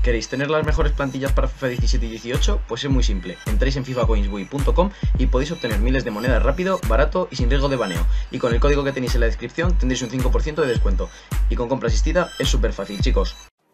¿Queréis tener las mejores plantillas para FIFA 17 y 18? Pues es muy simple, entráis en fifacoinsbuy.com y podéis obtener miles de monedas rápido, barato y sin riesgo de baneo. Y con el código que tenéis en la descripción tendréis un 5% de descuento. Y con compra asistida es súper fácil, chicos.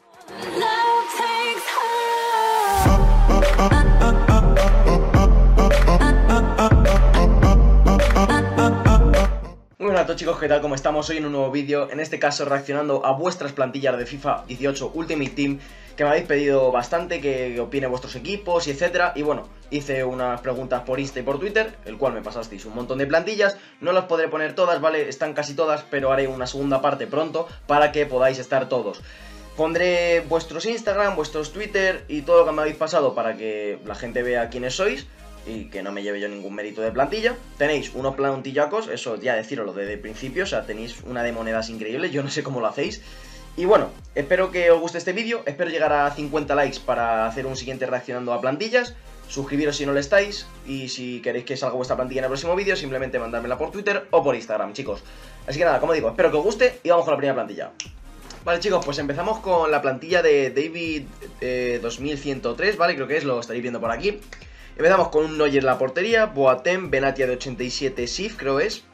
Muy buenas a todos, chicos, ¿qué tal? ¿Cómo estamos? Hoy en un nuevo vídeo, en este caso reaccionando a vuestras plantillas de FIFA 18 Ultimate Team, que me habéis pedido bastante que opine vuestros equipos y etcétera. Y bueno, hice unas preguntas por Insta y por Twitter, el cual me pasasteis un montón de plantillas. No las podré poner todas, ¿vale? Están casi todas, pero haré una segunda parte pronto para que podáis estar todos. Pondré vuestros Instagram, vuestros Twitter y todo lo que me habéis pasado para que la gente vea quiénes sois y que no me lleve yo ningún mérito de plantilla. Tenéis unos plantillacos, eso ya deciroslo desde el principio, o sea, tenéis una de monedas increíbles, yo no sé cómo lo hacéis. Y bueno, espero que os guste este vídeo, espero llegar a 50 likes para hacer un siguiente reaccionando a plantillas. Suscribiros si no lo estáis, y si queréis que salga vuestra plantilla en el próximo vídeo, simplemente mandármela por Twitter o por Instagram, chicos. Así que nada, como digo, espero que os guste y vamos con la primera plantilla. Vale, chicos, pues empezamos con la plantilla de David 2103, ¿vale? Creo que es, lo estaréis viendo por aquí. Empezamos con un Neuer en la portería, Boateng, Benatia de 87, Sif, creo es,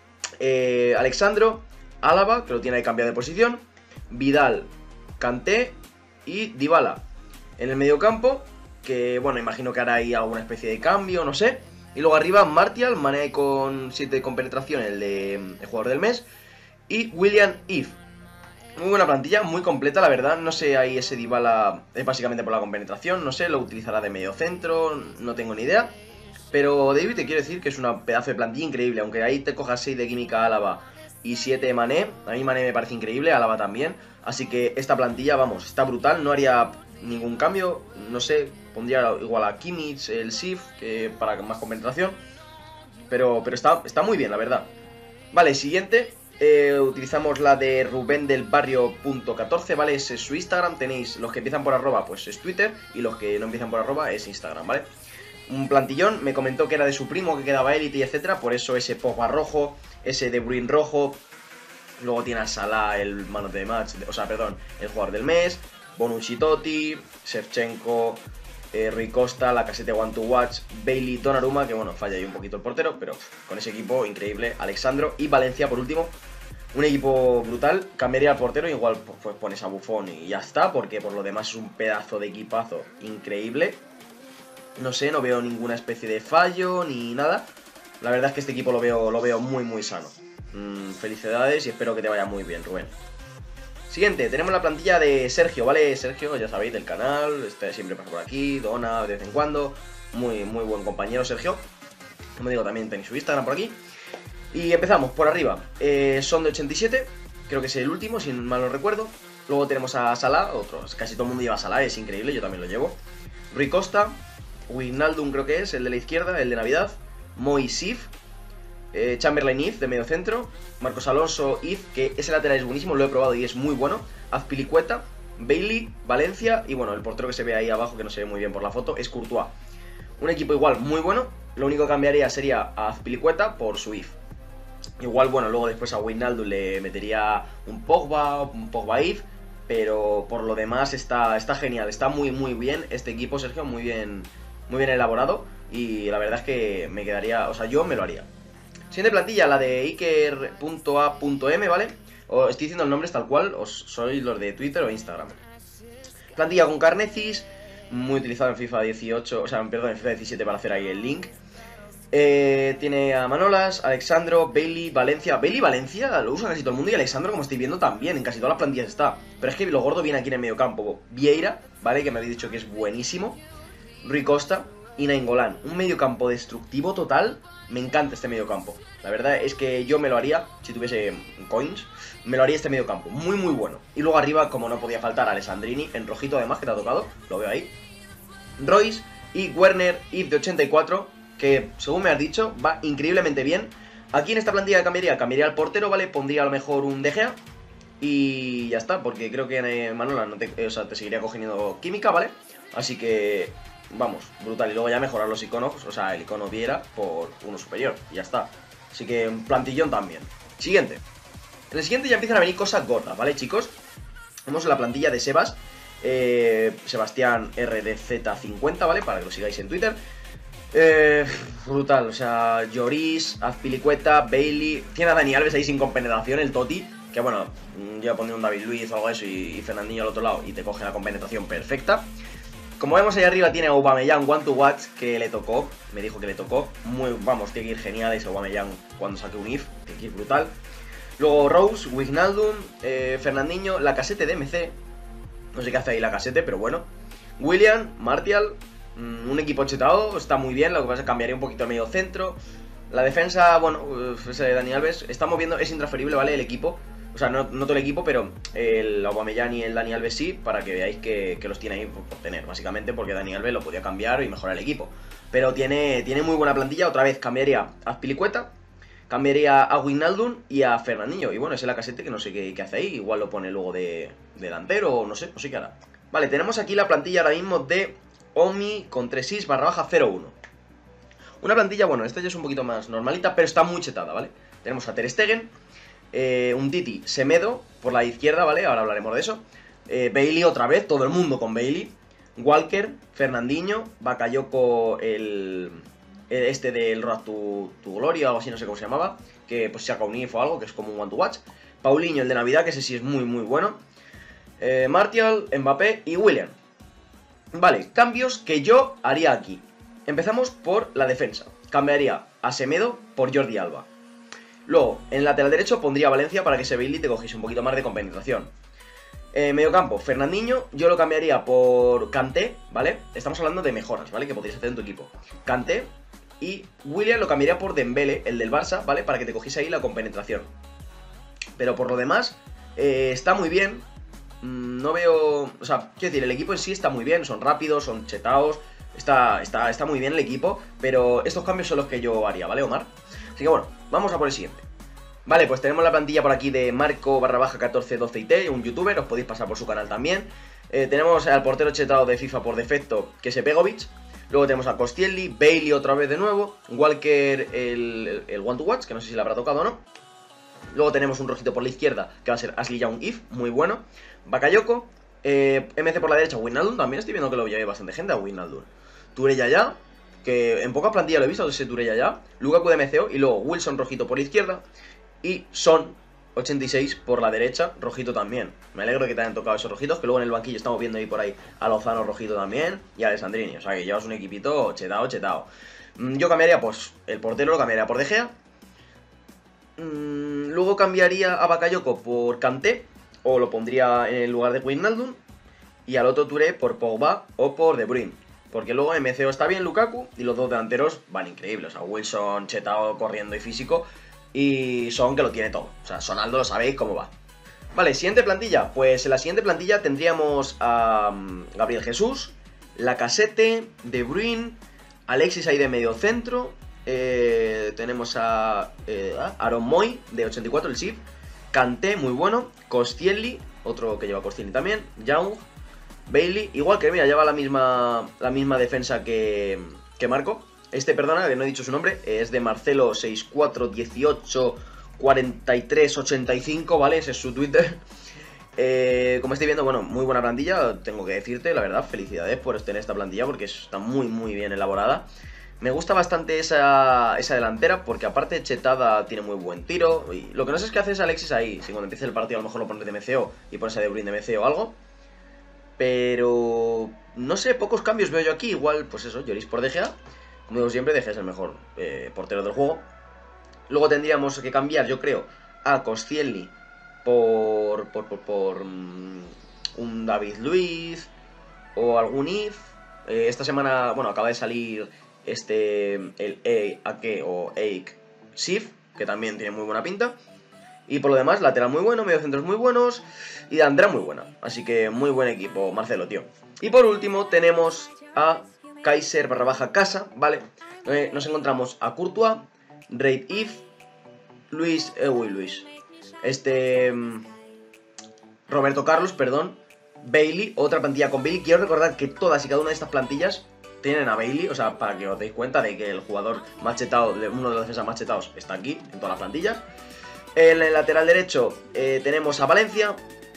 Alexandro, Álava, que lo tiene ahí cambiado de posición, Vidal, Kanté y Dybala. En el mediocampo, que bueno, imagino que hará ahí alguna especie de cambio, no sé. Y luego arriba, Martial, Mané con 7 con penetración, el jugador del mes, y William If. Muy buena plantilla, muy completa, la verdad. No sé, ahí ese Dybala es básicamente por la compenetración. No sé, lo utilizará de medio centro, no tengo ni idea. Pero David, te quiero decir que es una pedazo de plantilla increíble. Aunque ahí te cojas 6 de química Álava y 7 de Mané. A mí Mané me parece increíble, Álava también. Así que esta plantilla, vamos, está brutal. No haría ningún cambio, no sé. Pondría igual a Kimmich, el Sif, que para más compenetración. Pero está muy bien, la verdad. Vale, siguiente. Utilizamos la de Rubén del Barrio.14, ¿vale? Ese es su Instagram. Tenéis los que empiezan por arroba, pues es Twitter. Y los que no empiezan por arroba es Instagram, ¿vale? Un plantillón, me comentó que era de su primo, que quedaba élite y etcétera. Por eso ese Pogba rojo, ese De Bruyne rojo. Luego tiene a Salah, el man of the match, o sea, perdón, el jugador del mes. Bonucci Totti, Shevchenko, Rui Costa, Lacazette One to Watch, Bailey, Donnarumma, que bueno, falla ahí un poquito el portero, pero con ese equipo increíble, Alexandro y Valencia por último. Un equipo brutal, cambiaría al portero, igual pues pones a Buffon y ya está, porque por lo demás es un pedazo de equipazo increíble. No sé, no veo ninguna especie de fallo ni nada. La verdad es que este equipo lo veo muy sano. Felicidades y espero que te vaya muy bien, Rubén. Siguiente, tenemos la plantilla de Sergio, ¿vale? Sergio, ya sabéis, del canal, siempre pasa por aquí, dona de vez en cuando. Muy buen compañero, Sergio. Como digo, también tenéis su Instagram por aquí. Y empezamos por arriba, son de 87, creo que es el último, si mal no recuerdo. Luego tenemos a Salah, otros, casi todo el mundo lleva a Salah, es increíble, yo también lo llevo. Rui Costa, Wijnaldum creo que es, el de la izquierda, el de Navidad. Moi Sif, Chamberlain If de medio centro, Marcos Alonso If, que ese lateral es buenísimo, lo he probado y es muy bueno. Azpilicueta, Bailey, Valencia y bueno, el portero que se ve ahí abajo, que no se ve muy bien por la foto, es Courtois. Un equipo igual muy bueno, lo único que cambiaría sería a Azpilicueta por su If. Igual, bueno, luego después a Wijnaldum le metería un Pogba If, pero por lo demás está genial, está muy bien este equipo, Sergio, muy bien elaborado y la verdad es que me quedaría, o sea, yo me lo haría. Siguiente plantilla, la de Iker.a.m, ¿vale? Os estoy diciendo el nombre tal cual, sois los de Twitter o Instagram. Plantilla con Carnecis, muy utilizado en FIFA 18, o sea, perdón, en FIFA 17 para hacer ahí el link. Tiene a Manolas, Alexandro, Bailey, Valencia. Bailey, Valencia lo usa casi todo el mundo y Alexandro, como estáis viendo, también, en casi todas las plantillas está. Pero es que lo gordo viene aquí en el medio campo. Vieira, ¿vale? Que me habéis dicho que es buenísimo. Rui Costa y Nainggolan. Un medio campo destructivo total. Me encanta este medio campo. La verdad es que yo me lo haría, si tuviese coins, me lo haría este medio campo. Muy bueno. Y luego arriba, como no podía faltar, Alessandrini, en rojito además, que te ha tocado. Lo veo ahí. Royce y Werner If de 84, que según me has dicho, va increíblemente bien. Aquí en esta plantilla cambiaría al portero, ¿vale? Pondría a lo mejor un De Gea. Y ya está, porque creo que Manola no te seguiría cogiendo química, ¿vale? Así que vamos, brutal. Y luego ya mejorar los iconos, o sea, el icono Vieira por uno superior. Y ya está. Así que un plantillón también. Siguiente. En el siguiente ya empiezan a venir cosas gordas, ¿vale, chicos? Vamos a la plantilla de Sebas. Sebastián RDZ50, ¿vale? Para que lo sigáis en Twitter. Brutal, o sea, Lloris, Azpilicueta, Bailey. Tiene a Dani Alves ahí sin compenetración, el Toti. Que bueno, yo pondría un David Luiz o algo de eso y Fernandinho al otro lado y te coge la compenetración perfecta. Como vemos ahí arriba tiene a Aubameyang One to Watch, que le tocó, me dijo que le tocó. Vamos, tiene que ir genial ese Aubameyang cuando saque un if, tiene que ir brutal. Luego Rose, Wijnaldum, Fernandinho, Lacazette de MC. No sé qué hace ahí Lacazette, pero bueno. William, Martial, un equipo chetado, está muy bien, lo que pasa es que cambiaría un poquito el medio centro. La defensa, bueno, ese de Dani Alves, estamos viendo, es intransferible, ¿vale? El equipo. O sea, no todo el equipo, pero el Aubameyang y el Dani Alves sí, para que veáis que los tiene ahí por tener, básicamente, porque Dani Alves lo podía cambiar y mejorar el equipo. Pero tiene muy buena plantilla, otra vez cambiaría a Azpilicueta, cambiaría a Wijnaldum y a Fernandinho. Y bueno, ese Lacazette que no sé qué hace ahí, igual lo pone luego de delantero o no sé qué hará. Vale, tenemos aquí la plantilla ahora mismo de Omi con 36/01. Una plantilla, bueno, esta ya es un poquito más normalita, pero está muy chetada, ¿vale? Tenemos a Ter Stegen, un Titi, Semedo por la izquierda, ¿vale? Ahora hablaremos de eso. Bailey otra vez, todo el mundo con Bailey. Walker, Fernandinho, Bakayoko, este del Road to Gloria o algo así, no sé cómo se llamaba. Que pues saca un if o algo, que es como un One to Watch. Paulinho, el de Navidad, que ese sí es muy bueno. Martial, Mbappé y William. Vale, cambios que yo haría aquí. Empezamos por la defensa. Cambiaría a Semedo por Jordi Alba. Luego, en el lateral derecho pondría a Valencia para que ese Bailey te cogiese un poquito más de compenetración. Mediocampo, Fernandinho, yo lo cambiaría por Kanté, ¿vale? Estamos hablando de mejoras, ¿vale? Que podrías hacer en tu equipo. Kanté y William lo cambiaría por Dembélé, el del Barça, ¿vale? Para que te cogiese ahí la compenetración. Pero por lo demás, está muy bien. No veo... O sea, quiero decir, el equipo en sí está muy bien, son rápidos, son chetaos. Está muy bien el equipo, pero estos cambios son los que yo haría, ¿vale, Omar? Así que bueno, vamos a por el siguiente. Vale, pues tenemos la plantilla por aquí de Marco_1412IT, un youtuber, os podéis pasar por su canal también. Tenemos al portero chetado de FIFA por defecto, que es Begovic. Luego tenemos a Koscielny, Bailey otra vez de nuevo, Walker el One to Watch, que no sé si le habrá tocado o no. Luego tenemos un rojito por la izquierda, que va a ser Ashley Young If, muy bueno. Bakayoko, MC por la derecha, Wijnaldum, también estoy viendo que lo lleve bastante gente a Wijnaldum. Touré Yaya, que en pocas plantillas lo he visto, ese Touré Yaya. Lukaku de MCO y luego Wilson rojito por la izquierda. Y Son 86 por la derecha, rojito también. Me alegro de que te hayan tocado esos rojitos, que luego en el banquillo estamos viendo ahí por ahí a Lozano rojito también y a Alessandrini. O sea que llevas un equipito chetado. Yo cambiaría, pues, el portero lo cambiaría por De Gea. Luego cambiaría a Bakayoko por Kanté, o lo pondría en el lugar de Wijnaldum. Y al otro Touré por Pogba o por De Bruyne. Porque luego MCO está bien, Lukaku, y los dos delanteros van increíbles. O sea, Wilson chetado, corriendo y físico. Y Son que lo tiene todo. O sea, Sonaldo lo sabéis cómo va. Vale, siguiente plantilla. Pues en la siguiente plantilla tendríamos a Gabriel Jesús, Lacazette, De Bruyne, Alexis ahí de medio centro. Tenemos a Aaron Moy de 84 el SIF. Kanté, muy bueno. Koscielny, otro que lleva Koscielny también. Young, Bailey, igual que mira, lleva la misma defensa que Marco. Perdona, que no he dicho su nombre, es de Marcelo 64184385, ¿vale? Ese es su Twitter. Como estáis viendo, bueno, muy buena plantilla, tengo que decirte, la verdad, felicidades por tener esta plantilla porque está muy bien elaborada. Me gusta bastante esa delantera porque aparte chetada tiene muy buen tiro. Y lo que no sé es qué haces Alexis ahí, si cuando empiece el partido a lo mejor lo pones de MCO y pones a De Bruyne de MCO o algo. Pero no sé, pocos cambios veo yo aquí, igual, pues eso, Lloris por De Gea. Como digo siempre, De Gea es el mejor portero del juego. Luego tendríamos que cambiar, yo creo, a Koscielny por un David Luiz o algún If. Esta semana, bueno, acaba de salir el Ake o Eik Sif, que también tiene muy buena pinta. Y por lo demás, lateral muy bueno, mediocentros muy buenos y de Andrea muy buena. Así que muy buen equipo, Marcelo, tío. Y por último tenemos a Kaiser_Casa, ¿vale? Nos encontramos a Courtois, Raid If, Luis, Roberto Carlos, perdón, Bailey, otra plantilla con Bailey. Quiero recordar que todas y cada una de estas plantillas tienen a Bailey, o sea, para que os deis cuenta de que el jugador más chetado, uno de los defensas más chetados, está aquí, en todas las plantillas. En el lateral derecho tenemos a Valencia,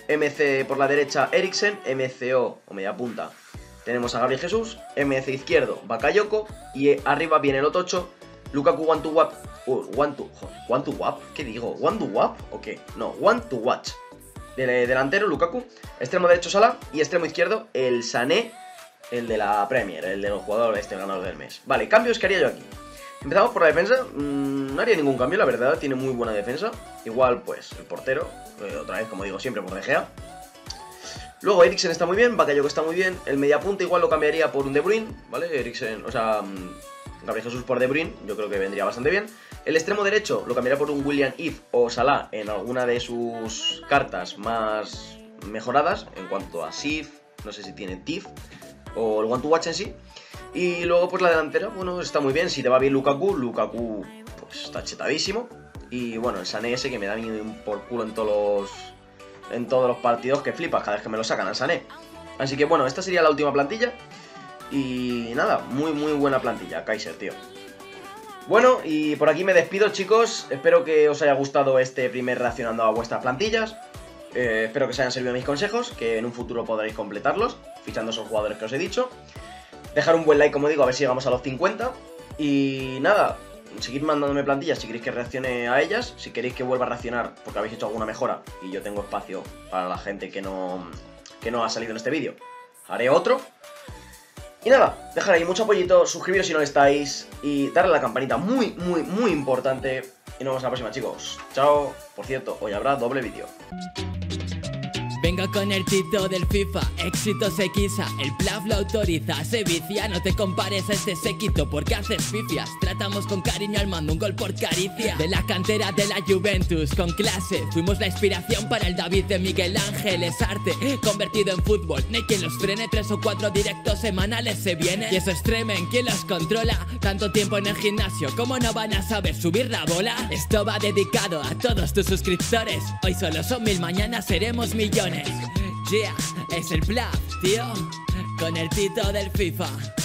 MC por la derecha Eriksen, MCO o media punta tenemos a Gabriel Jesús, MC izquierdo Bakayoko y arriba viene el Otocho, Lukaku one to watch, ¿qué digo? ¿One to watch o qué? No, one to watch. Delantero Lukaku, extremo derecho Salah y extremo izquierdo el Sané, el de la Premier, el de los jugadores ganador del mes. Vale, cambios que haría yo aquí. Empezamos por la defensa, no haría ningún cambio, la verdad, tiene muy buena defensa. Igual, pues, el portero, otra vez, como digo siempre, por De Gea. Luego Eriksen está muy bien, Bakayoko está muy bien. El mediapunta igual lo cambiaría por un De Bruyne, ¿vale? Eriksen, o sea, Gabriel Jesús por De Bruyne, yo creo que vendría bastante bien. El extremo derecho lo cambiaría por un William If o Salah en alguna de sus cartas más mejoradas. En cuanto a Sif, no sé si tiene Tif o el One to Watch en sí. Y luego pues la delantera, bueno, está muy bien. Si te va bien Lukaku pues está chetadísimo. Y bueno, el Sané ese que me da por culo en todos los partidos, que flipas cada vez que me lo sacan al Sané. Así que bueno, esta sería la última plantilla. Y nada, muy buena plantilla, Kaiser, tío. Bueno, y por aquí me despido, chicos. Espero que os haya gustado este primer reaccionando a vuestras plantillas. Espero que os hayan servido mis consejos, que en un futuro podréis completarlos, fichando esos jugadores que os he dicho. Dejar un buen like, como digo, a ver si llegamos a los 50. Y nada, seguid mandándome plantillas si queréis que reaccione a ellas. Si queréis que vuelva a reaccionar porque habéis hecho alguna mejora y yo tengo espacio para la gente que no ha salido en este vídeo, haré otro. Y nada, dejar ahí mucho apoyito, suscribiros si no lo estáis y darle a la campanita, muy importante. Y nos vemos en la próxima, chicos. Chao. Por cierto, hoy habrá doble vídeo. Vengo con el tito del FIFA, éxito se quisa, el plaf lo autoriza, se vicia, no te compares a este séquito porque haces pifias, tratamos con cariño al mando, un gol por caricia, de la cantera de la Juventus, con clase, fuimos la inspiración para el David de Miguel Ángel, es arte, convertido en fútbol, no hay quien los frene, 3 o 4 directos semanales se vienen, y eso es tremen, ¿quién los controla? Tanto tiempo en el gimnasio, ¿cómo no van a saber subir la bola? Esto va dedicado a todos tus suscriptores, hoy solo son 1000, mañana seremos millones. Yeah, es el plaf, tío, con el tito del FIFA.